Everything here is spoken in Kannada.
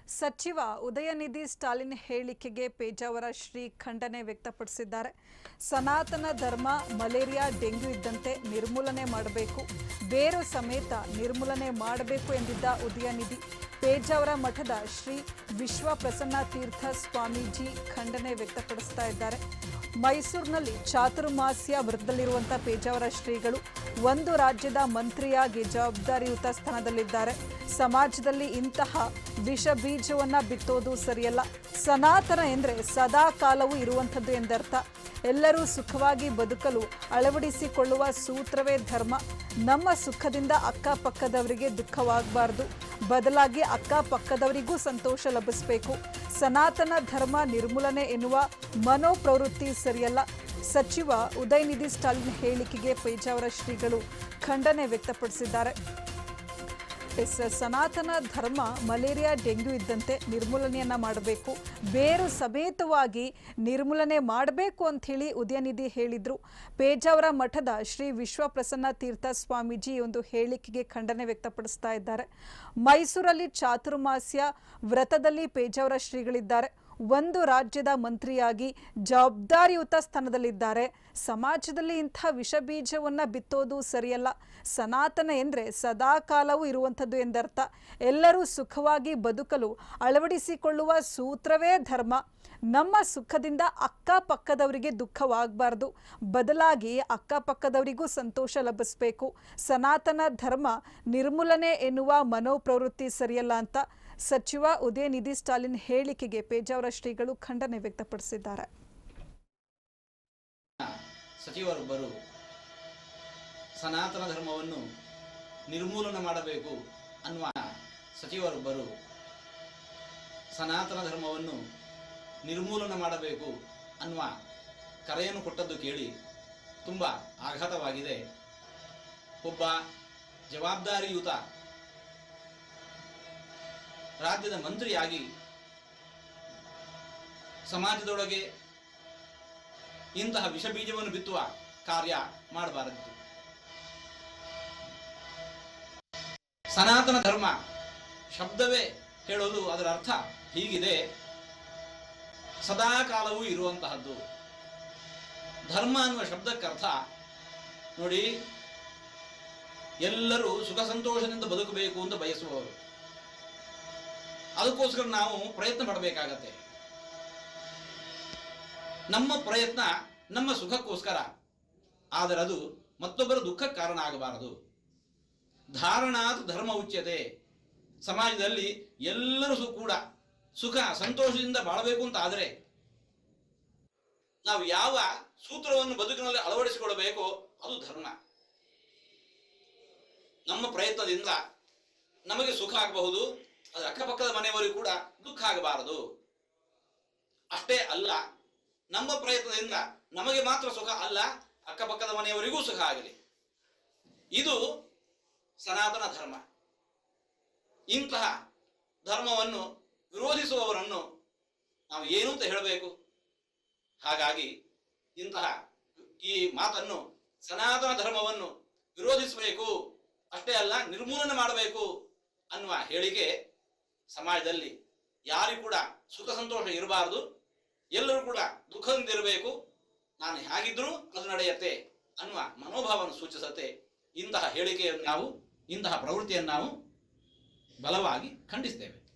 ಸಚಿವ ಉದಯನಿಧಿ ಸ್ಟಾಲಿನ್ ಹೇಳಿಕೆಗೆ ಪೇಜಾವರ ಶ್ರೀ ಖಂಡನೆ ವ್ಯಕ್ತಪಡಿಸಿದ್ದಾರೆ. ಸನಾತನ ಧರ್ಮ ಮಲೇರಿಯಾ ಡೆಂಗ್ಯೂ ಇದ್ದಂತೆ ನಿರ್ಮೂಲನೆ ಮಾಡಬೇಕು, ಬೇರು ಸಮೇತ ನಿರ್ಮೂಲನೆ ಮಾಡಬೇಕು ಎಂದಿದ್ದ ಉದಯನಿಧಿ ಪೇಜಾವರ ಮಠದ ಶ್ರೀ ವಿಶ್ವ ಪ್ರಸನ್ನ ತೀರ್ಥ ಸ್ವಾಮೀಜಿ ಖಂಡನೆ ವ್ಯಕ್ತಪಡಿಸ್ತಾ ಇದ್ದಾರೆ. ಮೈಸೂರಿನಲ್ಲಿ ಚಾತುರ್ಮಾಸ್ಯ ವ್ರತದಲ್ಲಿರುವಂಥ ಪೇಜಾವರ ಶ್ರೀಗಳು ಒಂದು ರಾಜ್ಯದ ಮಂತ್ರಿಯಾಗಿ ಜವಾಬ್ದಾರಿಯುತ ಸ್ಥಾನದಲ್ಲಿದ್ದಾರೆ. ಸಮಾಜದಲ್ಲಿ ಇಂತಹ ವಿಷ ಬೀಜವನ್ನು ಬಿತ್ತೋದು ಸರಿಯಲ್ಲ. ಸನಾತನ ಎಂದರೆ ಸದಾ ಕಾಲವೂ ಇರುವಂಥದ್ದು ಎಂದರ್ಥ. ಎಲ್ಲರೂ ಸುಖವಾಗಿ ಬದುಕಲು ಅಳವಡಿಸಿಕೊಳ್ಳುವ ಸೂತ್ರವೇ ಧರ್ಮ. ನಮ್ಮ ಸುಖದಿಂದ ಅಕ್ಕಪಕ್ಕದವರಿಗೆ ದುಃಖವಾಗಬಾರ್ದು, ಬದಲಾಗಿ ಅಕ್ಕಪಕ್ಕದವರಿಗೂ ಸಂತೋಷ ಲಭಿಸಬೇಕು. ಸನಾತನ ಧರ್ಮ ನಿರ್ಮೂಲನೆ ಎನ್ನುವ ಮನೋಪ್ರವೃತ್ತಿ ಸರಿಯಲ್ಲ. ಸಚಿವ ಉದಯನಿಧಿ ಸ್ಟಾಲಿನ್ ಹೇಳಿಕೆಗೆ ಪೇಜಾವರ ಶ್ರೀಗಳು ಖಂಡನೆ ವ್ಯಕ್ತಪಡಿಸಿದ್ದಾರೆ. ಸನಾತನ ಧರ್ಮ ಮಲೇರಿಯಾ ಡೆಂಗ್ಯೂ ಇದ್ದಂತೆ ನಿರ್ಮೂಲನೆಯನ್ನ ಮಾಡಬೇಕು, ಬೇರು ಸಮೇತವಾಗಿ ನಿರ್ಮೂಲನೆ ಮಾಡಬೇಕು ಅಂತ ಹೇಳಿ ಉದಯನಿಧಿ ಹೇಳಿದ್ರು. ಪೇಜಾವರ ಮಠದ ಶ್ರೀ ವಿಶ್ವ ಪ್ರಸನ್ನ ತೀರ್ಥ ಸ್ವಾಮೀಜಿ ಒಂದು ಹೇಳಿಕೆಗೆ ಖಂಡನೆ ವ್ಯಕ್ತಪಡಿಸ್ತಾ ಇದ್ದಾರೆ. ಮೈಸೂರಲ್ಲಿ ಚಾತುರ್ಮಾಸ್ಯ ವ್ರತದಲ್ಲಿ ಪೇಜಾವರ ಶ್ರೀಗಳಿದ್ದಾರೆ. ಒಂದು ರಾಜ್ಯದ ಮಂತ್ರಿಯಾಗಿ ಜವಾಬ್ದಾರಿಯುತ ಸ್ಥಾನದಲ್ಲಿದ್ದಾರೆ. ಸಮಾಜದಲ್ಲಿ ಇಂಥ ವಿಷ ಬೀಜವನ್ನು ಬಿತ್ತೋದು ಸರಿಯಲ್ಲ. ಸನಾತನ ಎಂದರೆ ಸದಾ ಕಾಲವೂ ಇರುವಂಥದ್ದು ಎಂದರ್ಥ. ಎಲ್ಲರೂ ಸುಖವಾಗಿ ಬದುಕಲು ಅಳವಡಿಸಿಕೊಳ್ಳುವ ಸೂತ್ರವೇ ಧರ್ಮ. ನಮ್ಮ ಸುಖದಿಂದ ಅಕ್ಕಪಕ್ಕದವರಿಗೆ ದುಃಖವಾಗಬಾರ್ದು, ಬದಲಾಗಿ ಅಕ್ಕಪಕ್ಕದವರಿಗೂ ಸಂತೋಷ ಲಭಿಸಬೇಕು. ಸನಾತನ ಧರ್ಮ ನಿರ್ಮೂಲನೆ ಎನ್ನುವ ಮನೋಪ್ರವೃತ್ತಿ ಸರಿಯಲ್ಲ ಅಂತ ಸಚಿವ ಉದಯನಿಧಿ ಸ್ಟಾಲಿನ್ ಹೇಳಿಕೆಗೆ ಪೇಜಾವರ ಶ್ರೀಗಳು ಖಂಡನೆ ವ್ಯಕ್ತಪಡಿಸಿದ್ದಾರೆ. ಸಚಿವರೊಬ್ಬರು ಸನಾತನ ಧರ್ಮವನ್ನು ನಿರ್ಮೂಲನೆ ಮಾಡಬೇಕು ಅನ್ನುವ ಸಚಿವರೊಬ್ಬರು ಸನಾತನ ಧರ್ಮವನ್ನು ನಿರ್ಮೂಲನೆ ಮಾಡಬೇಕು ಅನ್ನುವ ಕರೆಯನ್ನು ಕೊಟ್ಟದ್ದು ಕೇಳಿ ತುಂಬ ಆಘಾತವಾಗಿದೆ. ಒಬ್ಬ ಜವಾಬ್ದಾರಿಯುತ ರಾಜ್ಯದ ಮಂತ್ರಿಯಾಗಿ ಸಮಾಜದೊಳಗೆ ಇಂತಹ ವಿಷ ಬೀಜವನ್ನು ಬಿತ್ತುವ ಕಾರ್ಯ ಮಾಡಬಾರದು. ಸನಾತನ ಧರ್ಮ ಶಬ್ದವೇ ಹೇಳೋದು ಅದರ ಅರ್ಥ ಹೀಗಿದೆ: ಸದಾ ಕಾಲವೂ ಇರುವಂತಹದ್ದು. ಧರ್ಮ ಅನ್ನುವ ಶಬ್ದಕ್ಕರ್ಥ ನೋಡಿ, ಎಲ್ಲರೂ ಸುಖ ಸಂತೋಷದಿಂದ ಬದುಕಬೇಕು ಅಂತ ಬಯಸುವವರು. ಅದಕ್ಕೋಸ್ಕರ ನಾವು ಪ್ರಯತ್ನ ಪಡಬೇಕಾಗತ್ತೆ. ನಮ್ಮ ಪ್ರಯತ್ನ ನಮ್ಮ ಸುಖಕ್ಕೋಸ್ಕರ, ಆದರೆ ಅದು ಮತ್ತೊಬ್ಬರ ದುಃಖಕ್ಕೆ ಕಾರಣ ಆಗಬಾರದು. ಧಾರಣಾತ್ ಧರ್ಮ ಉಚ್ಯತೆ. ಸಮಾಜದಲ್ಲಿ ಎಲ್ಲರೂ ಕೂಡ ಸುಖ ಸಂತೋಷದಿಂದ ಬಾಳಬೇಕು ಅಂತ ಆದರೆ ನಾವು ಯಾವ ಸೂತ್ರವನ್ನು ಬದುಕಿನಲ್ಲಿ ಅಳವಡಿಸಿಕೊಳ್ಳಬೇಕೋ ಅದು ಧರ್ಮ. ನಮ್ಮ ಪ್ರಯತ್ನದಿಂದ ನಮಗೆ ಸುಖ ಆಗಬಹುದು, ಅದರ ಅಕ್ಕಪಕ್ಕದ ಮನೆಯವರಿಗೂ ಕೂಡ ದುಃಖ ಆಗಬಾರದು. ಅಷ್ಟೇ ಅಲ್ಲ, ನಮ್ಮ ಪ್ರಯತ್ನದಿಂದ ನಮಗೆ ಮಾತ್ರ ಸುಖ ಅಲ್ಲ, ಅಕ್ಕಪಕ್ಕದ ಮನೆಯವರಿಗೂ ಸುಖ ಆಗಲಿ. ಇದು ಸನಾತನ ಧರ್ಮ. ಇಂತಹ ಧರ್ಮವನ್ನು ವಿರೋಧಿಸುವವರನ್ನು ನಾವು ಏನು ಅಂತ ಹೇಳಬೇಕು? ಹಾಗಾಗಿ ಇಂತಹ ಈ ಮಾತನ್ನು, ಸನಾತನ ಧರ್ಮವನ್ನು ವಿರೋಧಿಸಬೇಕು, ಅಷ್ಟೇ ಅಲ್ಲ ನಿರ್ಮೂಲನೆ ಮಾಡಬೇಕು ಅನ್ನುವ ಹೇಳಿಕೆ ಸಮಾಜದಲ್ಲಿ ಯಾರಿಗೂ ಕೂಡ ಸುಖ ಸಂತೋಷ ಇರಬಾರದು, ಎಲ್ಲರೂ ಕೂಡ ದುಃಖದಿಂದ ಇರಬೇಕು. ನಾನು ಹೇಗಿದ್ರೂ ಅದು ನಡೆಯುತ್ತೆ ಅನ್ನುವ ಮನೋಭಾವವನ್ನು ಸೂಚಿಸುತ್ತೆ. ಇಂತಹ ಹೇಳಿಕೆಯನ್ನು ನಾವು, ಇಂತಹ ಪ್ರವೃತ್ತಿಯನ್ನು ನಾವು ಬಲವಾಗಿ ಖಂಡಿಸ್ತೇವೆ.